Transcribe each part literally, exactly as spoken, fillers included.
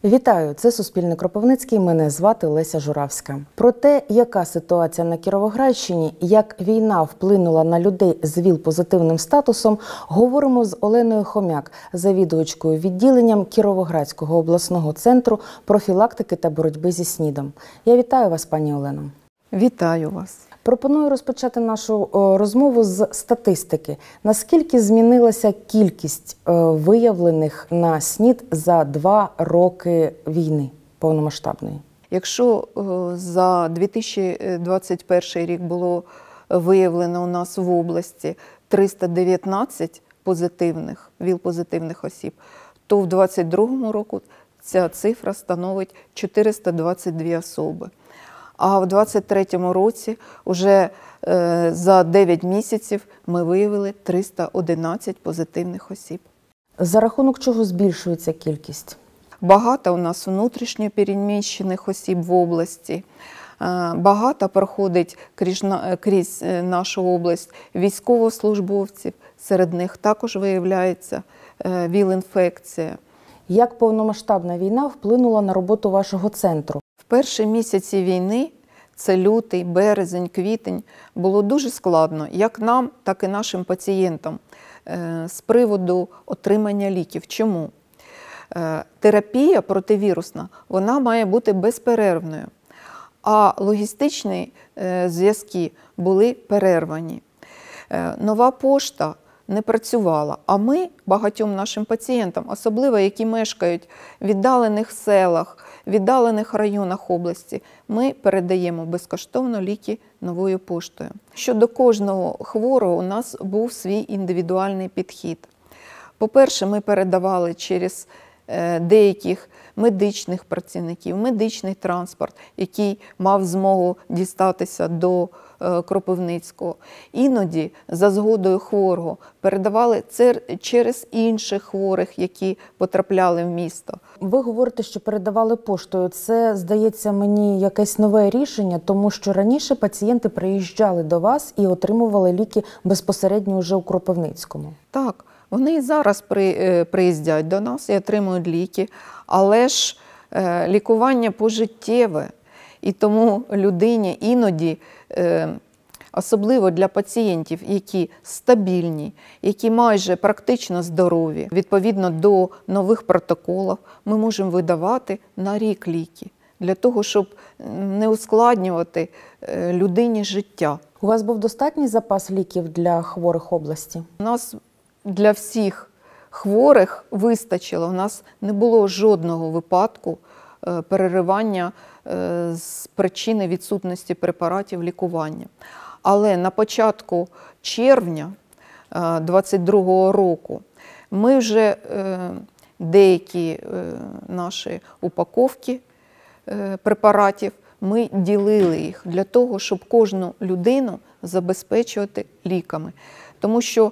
Вітаю! Це Суспільне Кропивницький, мене звати Леся Журавська. Про те, яка ситуація на Кіровоградщині, як війна вплинула на людей з ВІЛ-позитивним статусом, говоримо з Оленою Хомяк, завідувачкою відділенням Кіровоградського обласного центру профілактики та боротьби зі СНІДом. Я вітаю вас, пані Олено. Вітаю вас. Пропоную розпочати нашу розмову з статистики. Наскільки змінилася кількість виявлених на СНІД за два роки війни повномасштабної? Якщо за дві тисячі двадцять перший рік було виявлено у нас в області триста дев'ятнадцять позитивних, ВІЛ-позитивних осіб, то в двадцять другому році ця цифра становить чотириста двадцять дві особи. А в двадцять третьому році вже е, за дев'ять місяців ми виявили триста одинадцять позитивних осіб. За рахунок чого збільшується кількість? Багато у нас внутрішньо переміщених осіб в області. Е, багато проходить крізь, крізь нашу область військовослужбовців. Серед них також виявляється е, ВІЛ-інфекція. Як повномасштабна війна вплинула на роботу вашого центру? В перші місяці війни, це лютий, березень, квітень, було дуже складно як нам, так і нашим пацієнтам з приводу отримання ліків. Чому? Терапія противірусна, вона має бути безперервною, а логістичні зв'язки були перервані. Нова пошта не працювала, а ми багатьом нашим пацієнтам, особливо які мешкають в віддалених селах, в віддалених районах області, ми передаємо безкоштовно ліки новою поштою. Щодо кожного хворого у нас був свій індивідуальний підхід. По-перше, ми передавали через деяких медичних працівників, медичний транспорт, який мав змогу дістатися до Кропивницького. Іноді, за згодою хворого, передавали це через інших хворих, які потрапляли в місто. Ви говорите, що передавали поштою. Це, здається, мені якесь нове рішення, тому що раніше пацієнти приїжджали до вас і отримували ліки безпосередньо вже у Кропивницькому. Так, вони і зараз при, приїздять до нас і отримують ліки, але ж е, лікування пожиттєве. І тому людині іноді, особливо для пацієнтів, які стабільні, які майже практично здорові, відповідно до нових протоколів, ми можемо видавати на рік ліки, для того, щоб не ускладнювати людині життя. У вас був достатній запас ліків для хворих області? У нас для всіх хворих вистачило, у нас не було жодного випадку переривання з причини відсутності препаратів лікування. Але на початку червня двадцять другого року ми вже деякі наші упаковки препаратів, ми ділили їх для того, щоб кожну людину забезпечувати ліками. Тому що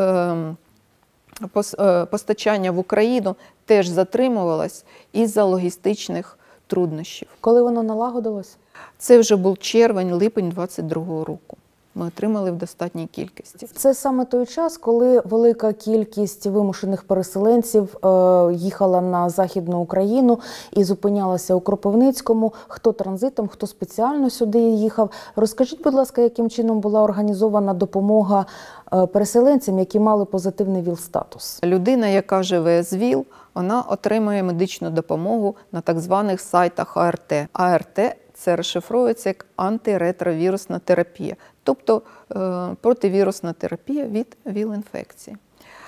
постачання в Україну теж затримувалось із-за логістичних труднощів. Коли воно налагодилось? Це вже був червень-липень двадцять другого року. Ми отримали в достатній кількості. Це саме той час, коли велика кількість вимушених переселенців е, їхала на Західну Україну і зупинялася у Кропивницькому. Хто транзитом, хто спеціально сюди їхав. Розкажіть, будь ласка, яким чином була організована допомога е, переселенцям, які мали позитивний ВІЛ-статус? Людина, яка живе з ВІЛ, вона отримує медичну допомогу на так званих сайтах А Р Т. А Р Т – це розшифровується як антиретровірусна терапія, тобто противірусна терапія від ВІЛ-інфекції.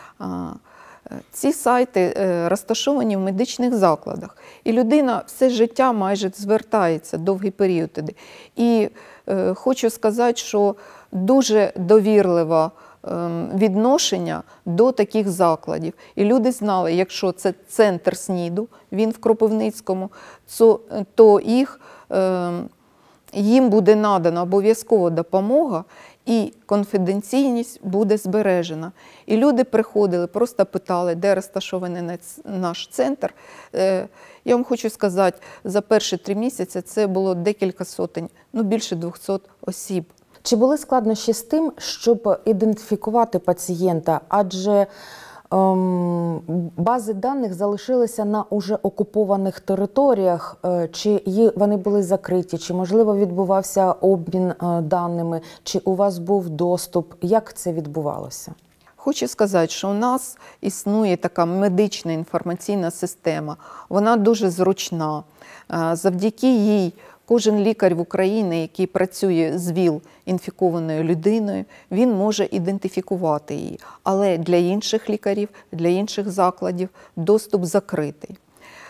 Ці сайти розташовані в медичних закладах, і людина все життя майже звертається довгий період туди. І хочу сказати, що дуже довірливе відношення до таких закладів. І люди знали, якщо це центр СНІДу, він в Кропивницькому, то їх, їм буде надана обов'язкова допомога і конфіденційність буде збережена. І люди приходили, просто питали, де розташований наш центр. Я вам хочу сказати, за перші три місяці це було декілька сотень, ну більше двохсот осіб. Чи були складнощі з тим, щоб ідентифікувати пацієнта? Адже Ем, бази даних залишилися на уже окупованих територіях, е, чи ї- вони були закриті, чи, можливо, відбувався обмін е, даними, чи у вас був доступ? Як це відбувалося? Хочу сказати, що у нас існує така медична інформаційна система. Вона дуже зручна. Е, Завдяки їй кожен лікар в Україні, який працює з ВІЛ-інфікованою людиною, він може ідентифікувати її. Але для інших лікарів, для інших закладів доступ закритий.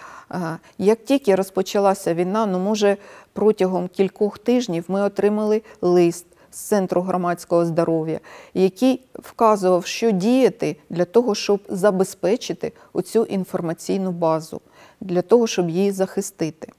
Е, Як тільки розпочалася війна, ну, може, протягом кількох тижнів ми отримали лист з Центру громадського здоров'я, який вказував, що діяти для того, щоб забезпечити оцю інформаційну базу, для того, щоб її захистити.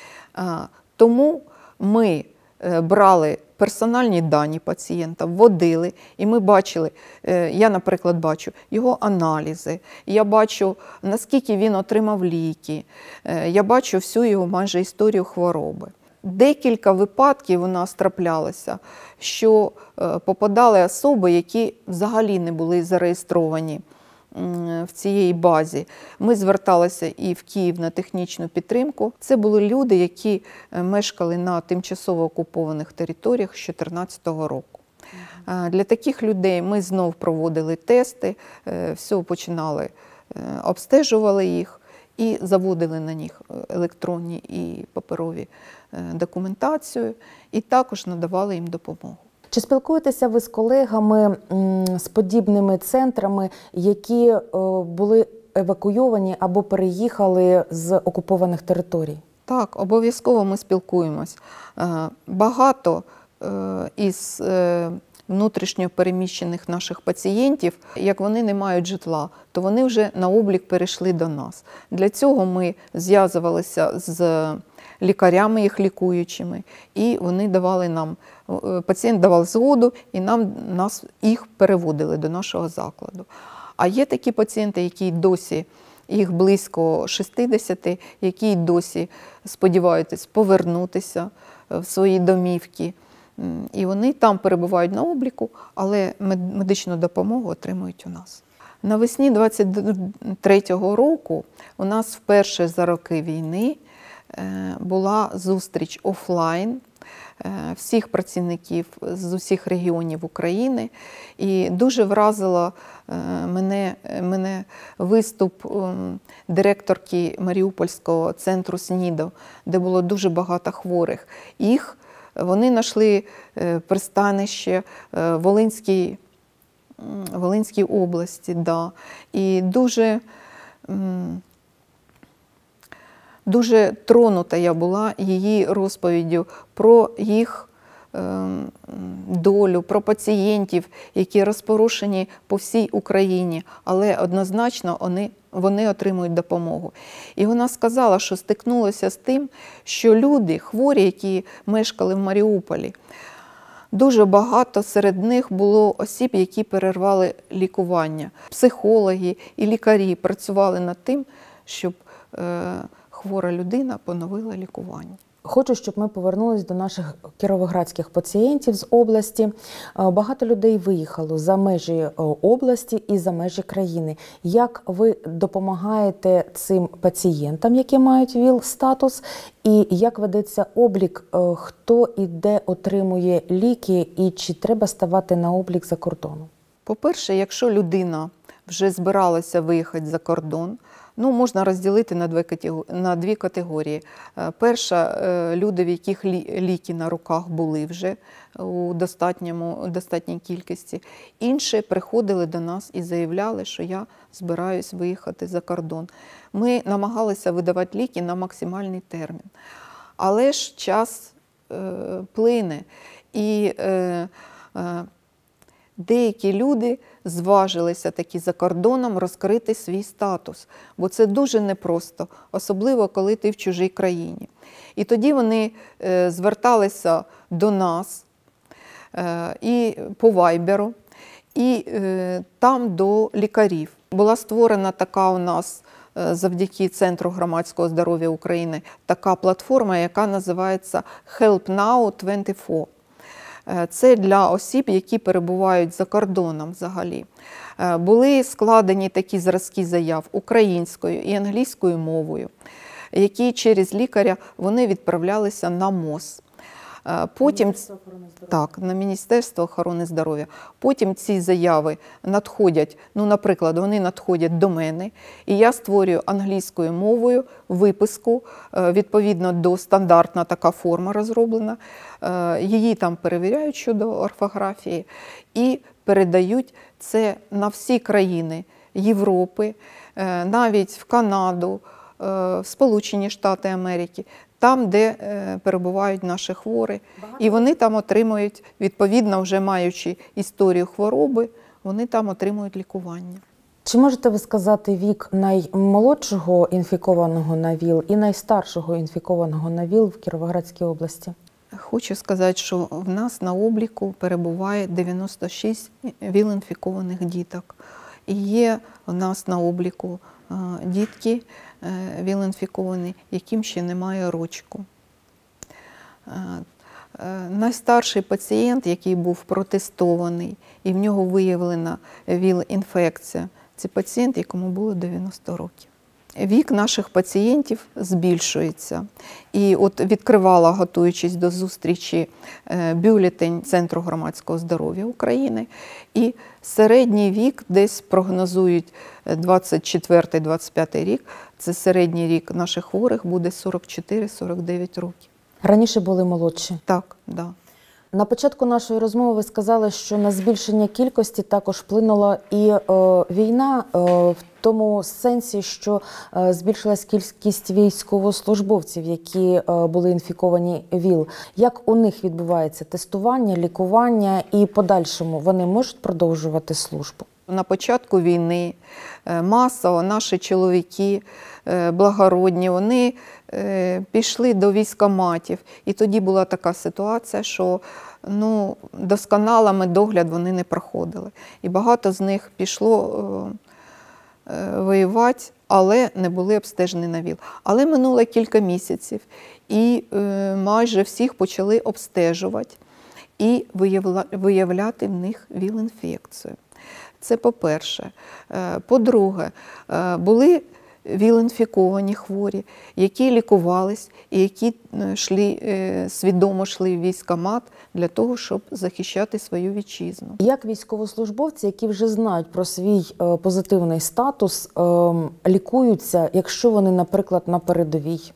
А, Тому ми е, брали персональні дані пацієнта, вводили, і ми бачили, е, я, наприклад, бачу його аналізи, я бачу, наскільки він отримав ліки, е, я бачу всю його майже історію хвороби. Декілька випадків у нас траплялося, що е, попадали особи, які взагалі не були зареєстровані м, в цій базі. Ми зверталися і в Київ на технічну підтримку. Це були люди, які е, мешкали на тимчасово окупованих територіях з дві тисячі чотирнадцятого року. Е, Для таких людей ми знов проводили тести, е, все починали, е, обстежували їх і заводили на них електронні і паперові е, документацію, і також надавали їм допомогу. Чи спілкуєтеся ви з колегами м, з подібними центрами, які е, були евакуйовані або переїхали з окупованих територій? Так, обов'язково ми спілкуємось. Е, Багато е, із е, внутрішньо переміщених наших пацієнтів, як вони не мають житла, то вони вже на облік перейшли до нас. Для цього ми зв'язувалися з лікарями їх лікуючими, і вони давали нам, пацієнт давав згоду, і нам, нас, їх переводили до нашого закладу. А є такі пацієнти, які досі, їх близько шістдесят, які досі сподіваються повернутися в свої домівки. І вони там перебувають на обліку, але медичну допомогу отримують у нас. Навесні двадцять третього року у нас вперше за роки війни була зустріч офлайн всіх працівників з усіх регіонів України. І дуже вразило мене, мене виступ директорки Маріупольського центру СНІДу, де було дуже багато хворих. Їх Вони знайшли пристанище в Волинській, Волинській області. Да. І дуже, дуже тронута я була її розповіддю про їх долю, про пацієнтів, які розпорошені по всій Україні, але однозначно вони, вони отримують допомогу. І вона сказала, що стикнулася з тим, що люди, хворі, які мешкали в Маріуполі, дуже багато серед них було осіб, які перервали лікування. Психологи і лікарі працювали над тим, щоб е, хвора людина поновила лікування. Хочу, щоб ми повернулись до наших кіровоградських пацієнтів з області. Багато людей виїхало за межі області і за межі країни. Як ви допомагаєте цим пацієнтам, які мають ВІЛ-статус, і як ведеться облік, хто і де отримує ліки, і чи треба ставати на облік за кордоном? По-перше, якщо людина вже збиралася виїхати за кордон, ну, можна розділити на дві категорії. На дві категорії. Перша – люди, в яких ліки на руках були вже у достатньому, достатній кількості. Інші приходили до нас і заявляли, що я збираюсь виїхати за кордон. Ми намагалися видавати ліки на максимальний термін. Але ж час е, плине, і е, е, деякі люди зважилися таки за кордоном розкрити свій статус, бо це дуже непросто, особливо коли ти в чужій країні. І тоді вони е, зверталися до нас е, і по вайберу, і е, там до лікарів. Була створена така у нас е, завдяки Центру громадського здоров'я України така платформа, яка називається Help Now двадцять чотири. Це для осіб, які перебувають за кордоном взагалі. Були складені такі зразки заяв українською і англійською мовою, які через лікаря вони відправлялися на МОЗ. Потім, так, на Міністерство охорони здоров'я. Потім ці заяви надходять, ну, наприклад, вони надходять до мене, і я створюю англійською мовою виписку, відповідно до стандартна така форма розроблена, її там перевіряють щодо орфографії і передають це на всі країни Європи, навіть в Канаду, в Сполучені Штати Америки, там, де перебувають наші хворі. І вони там отримують, відповідно, вже маючи історію хвороби, вони там отримують лікування. Чи можете ви сказати вік наймолодшого інфікованого на ВІЛ і найстаршого інфікованого на ВІЛ в Кіровоградській області? Хочу сказати, що в нас на обліку перебуває дев'яносто шість ВІЛ-інфікованих діток. І є у нас на обліку дітки ВІЛ-інфіковані, яким ще немає рочку. Найстарший пацієнт, який був протестований, і в нього виявлена ВІЛ-інфекція, це пацієнт, якому було дев'яносто років. Вік наших пацієнтів збільшується. І от відкривала, готуючись до зустрічі, бюлетень Центру громадського здоров'я України. І середній вік десь прогнозують двадцять четвертий - двадцять п'ятий рік. Це середній рік наших хворих буде сорок чотири - сорок дев'ять років. Раніше були молодші? Так, так. Да. На початку нашої розмови ви сказали, що на збільшення кількості також вплинула і е, війна е, в тому сенсі, що е, збільшилась кількість військовослужбовців, які е, були інфіковані ВІЛ. Як у них відбувається тестування, лікування і подальшому вони можуть продовжувати службу? На початку війни масово наші чоловіки благородні, вони пішли до військкоматів. І тоді була така ситуація, що ну, досконало медогляд вони не проходили. І багато з них пішло воювати, але не були обстежені на ВІЛ. Але минуло кілька місяців, і майже всіх почали обстежувати і виявляти в них ВІЛ-інфекцію. Це по-перше. По-друге, були ВІЛ-інфіковані хворі, які лікувались і які йшли, свідомо йшли в військкомат для того, щоб захищати свою вітчизну. Як військовослужбовці, які вже знають про свій позитивний статус, лікуються, якщо вони, наприклад, на передовій?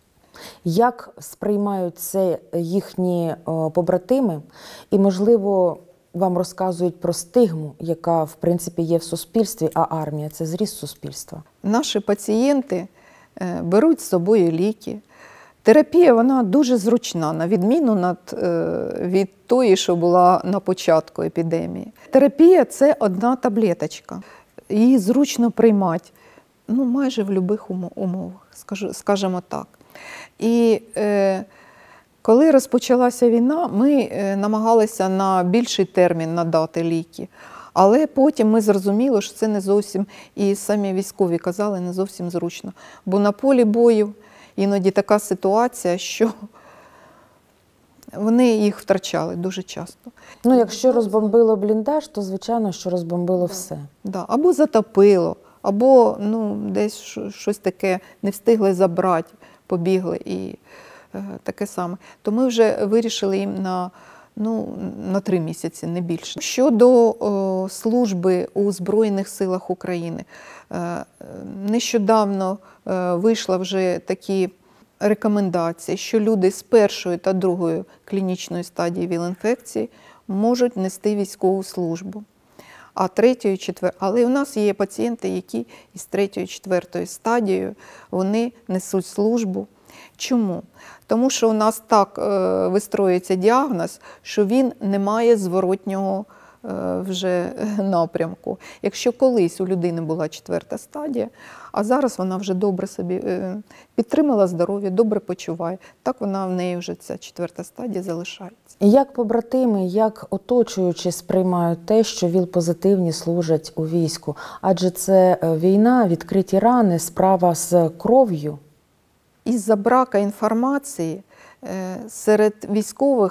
Як сприймають це їхні побратими? І, можливо, вам розказують про стигму, яка, в принципі, є в суспільстві, а армія – це зріз суспільства. Наші пацієнти беруть з собою ліки. Терапія, вона дуже зручна, на відміну над, від тої, що була на початку епідемії. Терапія – це одна таблеточка. Її зручно приймати, ну, майже в будь-яких умовах, скажімо так. І е, коли розпочалася війна, ми намагалися на більший термін надати ліки. Але потім ми зрозуміли, що це не зовсім, і самі військові казали, не зовсім зручно. Бо на полі бою іноді така ситуація, що вони їх втрачали дуже часто. Ну, якщо розбомбило бліндаж, то, звичайно, що розбомбило все. Да. Або затопило, або ну, десь щось таке не встигли забрати, побігли і е, таке саме. То ми вже вирішили їм на, ну, на три місяці, не більше. Щодо о, служби у Збройних силах України, е, нещодавно е, вийшли вже такі рекомендації, що люди з першою та другою клінічною стадії ВІЛ-інфекції можуть нести військову службу. А третьою, четвертою, але у нас є пацієнти, які із третьою, четвертою стадією, вони несуть службу. Чому? Тому що у нас так е, вистроюється діагноз, що він не має зворотнього е, вже напрямку. Якщо колись у людини була четверта стадія, а зараз вона вже добре собі е, підтримала здоров'я, добре почуває, так вона в неї вже ця четверта стадія залишається. І як побратими, як оточуючі сприймають те, що ВІЛ-позитивні служать у війську? Адже це війна, відкриті рани, справа з кров'ю. Із-за браку інформації серед військових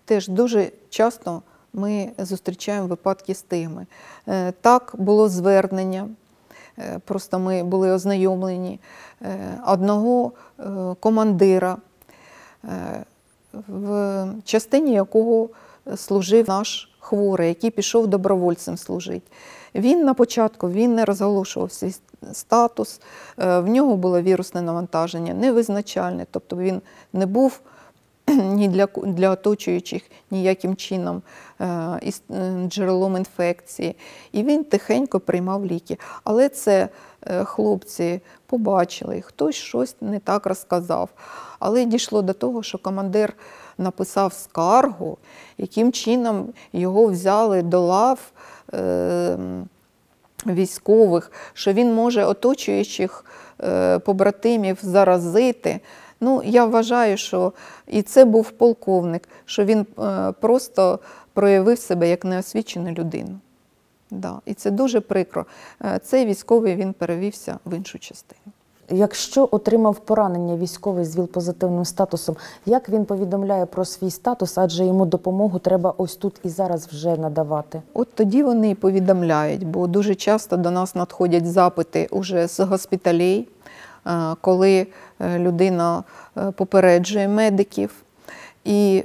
теж дуже часто ми зустрічаємо випадки стигми. Е, Так, було звернення, е, просто ми були ознайомлені, е, одного е, командира, е, в частині якого служив наш хворий, який пішов добровольцем служити. Він на початку він не розголошував свій статус, е, в нього було вірусне навантаження невизначальне, тобто він не був ні для, для оточуючих ніяким чином е, із, е, джерелом інфекції. І він тихенько приймав ліки. Але це е, хлопці побачили, хтось щось не так розказав. Але дійшло до того, що командир написав скаргу, яким чином його взяли до лав е, військових, що він може оточуючих е, побратимів заразити. Ну, я вважаю, що і це був полковник, що він е, просто проявив себе як неосвічену людину. Да. І це дуже прикро. Е, цей військовий, він перевівся в іншу частину. Якщо отримав поранення військовий з ВІЛ-позитивним статусом, як він повідомляє про свій статус, адже йому допомогу треба ось тут і зараз вже надавати? От тоді вони і повідомляють, бо дуже часто до нас надходять запити уже з госпіталей, коли людина попереджує медиків, і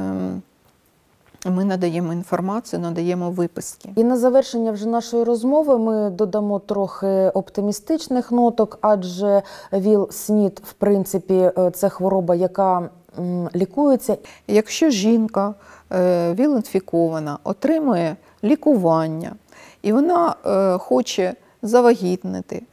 ми надаємо інформацію, надаємо виписки. І на завершення вже нашої розмови ми додамо трохи оптимістичних ноток, адже ВІЛ-СНІД, в принципі, це хвороба, яка лікується. Якщо жінка ВІЛ-інфікована, отримує лікування, і вона хоче завагітнити,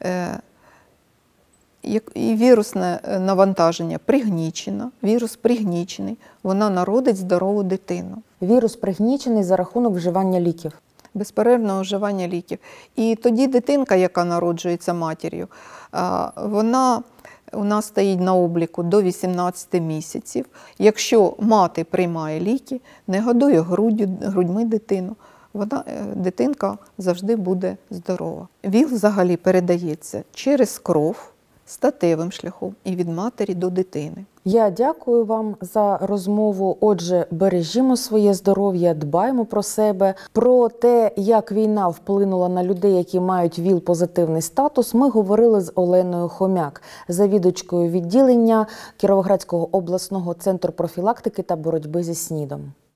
і вірусне навантаження пригнічено, вірус пригнічений, вона народить здорову дитину. Вірус пригнічений за рахунок вживання ліків. Безперервного вживання ліків. І тоді дитинка, яка народжується матір'ю, вона у нас стоїть на обліку до вісімнадцяти місяців. Якщо мати приймає ліки, не годує груддю, грудьми дитину, вона, дитинка завжди буде здорова. ВІЛ взагалі передається через кров, статевим шляхом і від матері до дитини. Я дякую вам за розмову. Отже, бережімо своє здоров'я, дбаймо про себе. Про те, як війна вплинула на людей, які мають ВІЛ-позитивний статус, ми говорили з Оленою Хомяк, завідувачкою відділення Кіровоградського обласного центру профілактики та боротьби зі СНІДом.